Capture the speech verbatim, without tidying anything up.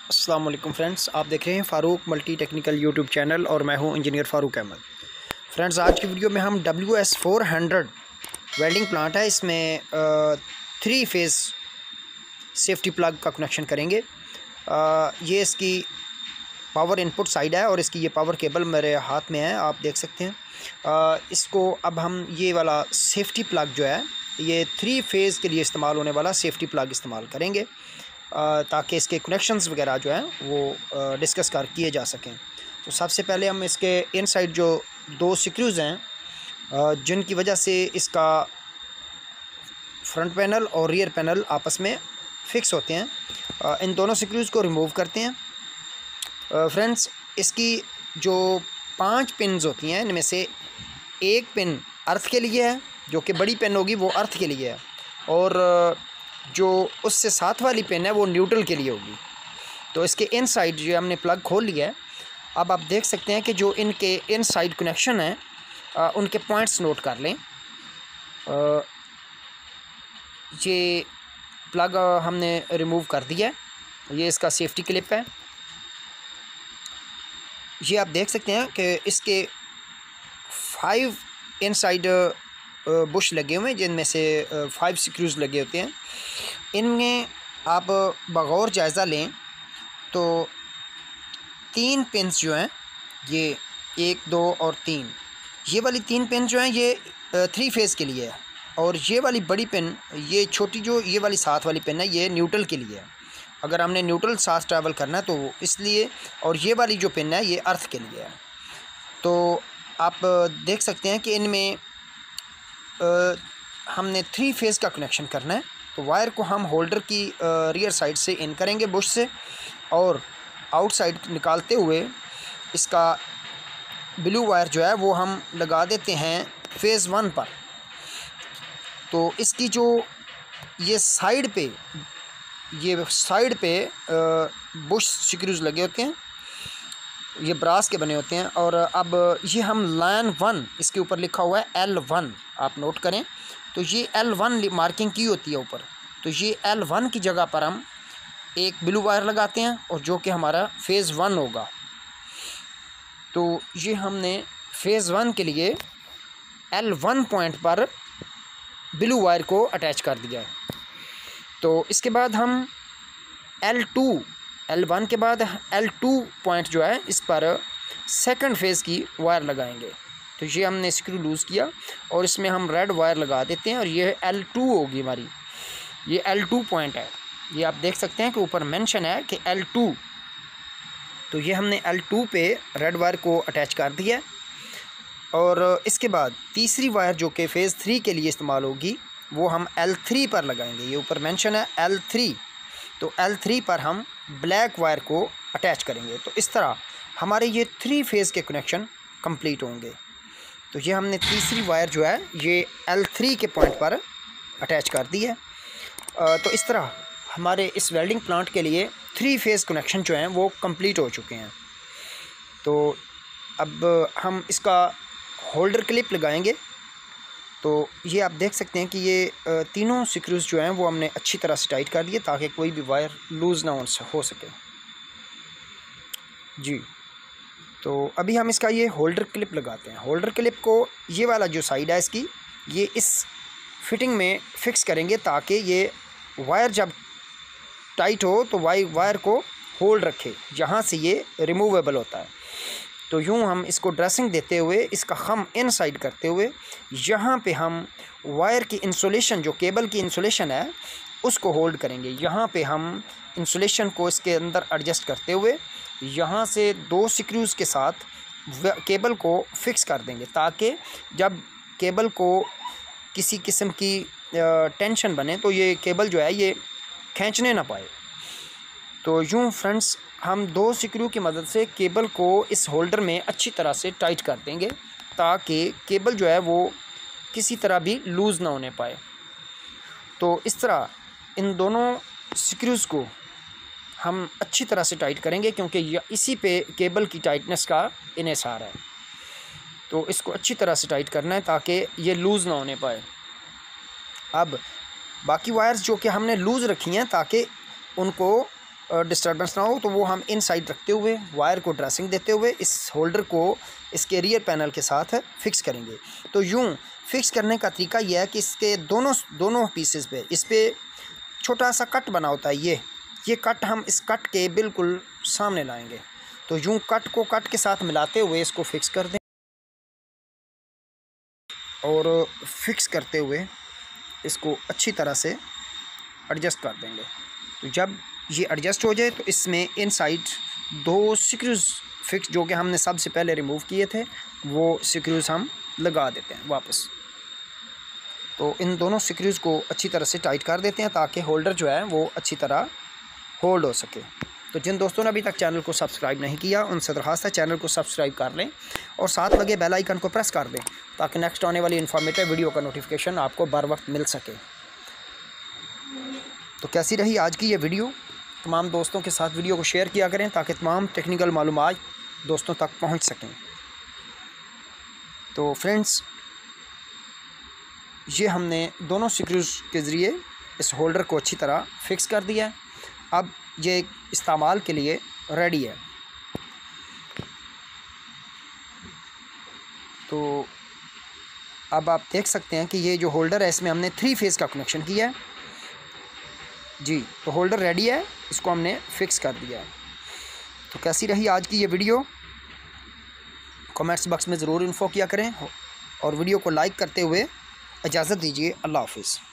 अस्सलाम वालेकुम फ्रेंड्स, आप देख रहे हैं Farooq multi technical YouTube channel और मैं हूं इंजीनियर फ़ारूक अहमद। फ्रेंड्स, आज की वीडियो में हम W S four hundred welding plant है, इसमें थ्री फेज़ सेफ्टी प्लग का कनेक्शन करेंगे। आ, ये इसकी पावर इनपुट साइड है और इसकी ये पावर केबल मेरे हाथ में है, आप देख सकते हैं। आ, इसको अब हम ये वाला सेफ्टी प्लग जो है, ये थ्री फेज़ के लिए इस्तेमाल होने वाला सेफ्टी प्लग इस्तेमाल करेंगे ताकि इसके कनेक्शंस वगैरह जो हैं वो डिस्कस कर किए जा सकें। तो सबसे पहले हम इसके इनसाइड जो दो स्क्रूज़ हैं जिनकी वजह से इसका फ्रंट पैनल और रियर पैनल आपस में फ़िक्स होते हैं, इन दोनों स्क्रूज़ को रिमूव करते हैं। फ्रेंड्स, इसकी जो पांच पिन्स होती हैं इनमें से एक पिन अर्थ के लिए है, जो कि बड़ी पिन होगी वो अर्थ के लिए है, और जो उससे साथ वाली पिन है वो न्यूट्रल के लिए होगी। तो इसके इन साइड जो हमने प्लग खोल लिया है, अब आप देख सकते हैं कि जो इनके इन साइड कनेक्शन हैं उनके पॉइंट्स नोट कर लें। आ, ये प्लग हमने रिमूव कर दिया है, ये इसका सेफ्टी क्लिप है। ये आप देख सकते हैं कि इसके फाइव इन साइड बुश लगे हुए हैं, जिनमें से फाइव स्क्रूज़ लगे होते हैं। इनमें आप बगौर जायज़ा लें तो तीन पिन्स जो हैं, ये एक दो और तीन, ये वाली तीन पिन जो हैं ये थ्री फेज़ के लिए है, और ये वाली बड़ी पिन, ये छोटी जो ये वाली साथ वाली पिन है, ये न्यूट्रल के लिए है। अगर हमने न्यूट्रल साथ ट्रैवल करना है तो इसलिए, और ये वाली जो पिन है ये अर्थ के लिए है। तो आप देख सकते हैं कि इनमें Uh, हमने थ्री फेज़ का कनेक्शन करना है। तो वायर को हम होल्डर की रियर साइड से इन करेंगे बुश से, और आउटसाइड निकालते हुए इसका ब्लू वायर जो है वो हम लगा देते हैं फेज़ वन पर। तो इसकी जो ये साइड पे ये साइड पे बुश स्क्रूज़ लगे होते हैं, ये ब्रास के बने होते हैं। और अब ये हम लाइन वन, इसके ऊपर लिखा हुआ है एल वन, आप नोट करें। तो ये एल वन मार्किंग की होती है ऊपर, तो ये एल वन की जगह पर हम एक ब्लू वायर लगाते हैं, और जो कि हमारा फेज़ वन होगा। तो ये हमने फेज़ वन के लिए एल वन पॉइंट पर ब्लू वायर को अटैच कर दिया है। तो इसके बाद हम एल टू एल वन के बाद एल टू पॉइंट जो है इस पर सेकंड फेज़ की वायर लगाएंगे। तो ये हमने स्क्रू लूज़ किया और इसमें हम रेड वायर लगा देते हैं, और ये एल टू होगी हमारी, ये एल टू पॉइंट है। ये आप देख सकते हैं कि ऊपर मेंशन है कि एल टू। तो ये हमने एल टू पे रेड वायर को अटैच कर दिया है, और इसके बाद तीसरी वायर जो कि फ़ेज़ थ्री के लिए इस्तेमाल होगी वो हम एल थ्री पर लगाएंगे। ये ऊपर मेंशन है एल थ्री, तो एल थ्री पर हम ब्लैक वायर को अटैच करेंगे। तो इस तरह हमारे ये थ्री फेज़ के कनेक्शन कंप्लीट होंगे। तो ये हमने तीसरी वायर जो है ये एल थ्री के पॉइंट पर अटैच कर दी है। तो इस तरह हमारे इस वेल्डिंग प्लांट के लिए थ्री फेज़ कनेक्शन जो हैं वो कंप्लीट हो चुके हैं। तो अब हम इसका होल्डर क्लिप लगाएंगे। तो ये आप देख सकते हैं कि ये तीनों स्क्रूज़ जो हैं वो हमने अच्छी तरह से टाइट कर दिए ताकि कोई भी वायर लूज़ ना हो सके जी। तो अभी हम इसका ये होल्डर क्लिप लगाते हैं। होल्डर क्लिप को ये वाला जो साइड है इसकी, ये इस फिटिंग में फ़िक्स करेंगे ताकि ये वायर जब टाइट हो तो वाई वायर को होल्ड रखे, जहाँ से ये रिमूवेबल होता है। तो यूँ हम इसको ड्रेसिंग देते हुए इसका खम इन साइड करते हुए यहाँ पे हम वायर की इंसुलेशन, जो केबल की इंसुलेशन है, उसको होल्ड करेंगे। यहाँ पे हम इंसुलेशन को इसके अंदर एडजस्ट करते हुए यहाँ से दो स्क्रूज़ के साथ केबल को फिक्स कर देंगे, ताकि जब केबल को किसी किस्म की टेंशन बने तो ये केबल जो है ये खींचने ना पाए। तो यूँ फ्रेंड्स हम दो स्क्रू की मदद से केबल को इस होल्डर में अच्छी तरह से टाइट कर देंगे ताकि केबल जो है वो किसी तरह भी लूज़ ना होने पाए। तो इस तरह इन दोनों स्क्रूज़ को हम अच्छी तरह से टाइट करेंगे, क्योंकि इसी पे केबल की टाइटनेस का इन्हिसार है। तो इसको अच्छी तरह से टाइट करना है ताकि ये लूज़ ना होने पाए। अब बाकी वायर्स जो कि हमने लूज़ रखी हैं ताकि उनको डिस्टर्बेंस ना हो, तो वो हम इन साइड रखते हुए वायर को ड्रेसिंग देते हुए इस होल्डर को इसके रियर पैनल के साथ फिक्स करेंगे। तो यूँ फिक्स करने का तरीका यह है कि इसके दोनों दोनों पीसेस पे इस पर छोटा सा कट बना होता है, ये ये कट हम इस कट के बिल्कुल सामने लाएंगे। तो यूँ कट को कट के साथ मिलाते हुए इसको फिक्स कर दें और फिक्स करते हुए इसको अच्छी तरह से एडजस्ट कर देंगे। तो जब ये एडजस्ट हो जाए तो इसमें इनसाइड दो स्क्रूज फिक्स जो कि हमने सबसे पहले रिमूव किए थे वो स्क्रूज हम लगा देते हैं वापस। तो इन दोनों स्क्रूज को अच्छी तरह से टाइट कर देते हैं ताकि होल्डर जो है वो अच्छी तरह होल्ड हो सके। तो जिन दोस्तों ने अभी तक चैनल को सब्सक्राइब नहीं किया उनसे दरख्वास्त है चैनल को सब्सक्राइब कर लें और साथ लगे बेल आइकन को प्रेस कर दें ताकि नेक्स्ट आने वाली इन्फॉर्मेटिव वीडियो का नोटिफिकेशन आपको बर वक्त मिल सके। तो कैसी रही आज की ये वीडियो? तमाम दोस्तों के साथ वीडियो को शेयर किया करें ताकि तमाम टेक्निकल मालूमात दोस्तों तक पहुंच सकें। तो फ्रेंड्स, ये हमने दोनों स्क्रूज के ज़रिए इस होल्डर को अच्छी तरह फिक्स कर दिया है। अब ये इस्तेमाल के लिए रेडी है। तो अब आप देख सकते हैं कि ये जो होल्डर है इसमें हमने थ्री फेज़ का कनेक्शन किया है जी। तो होल्डर रेडी है, इसको हमने फिक्स कर दिया है। तो कैसी रही आज की ये वीडियो? कमेंट्स बॉक्स में ज़रूर इन्फो किया करें और वीडियो को लाइक करते हुए इजाज़त दीजिए। अल्लाह हाफिज़।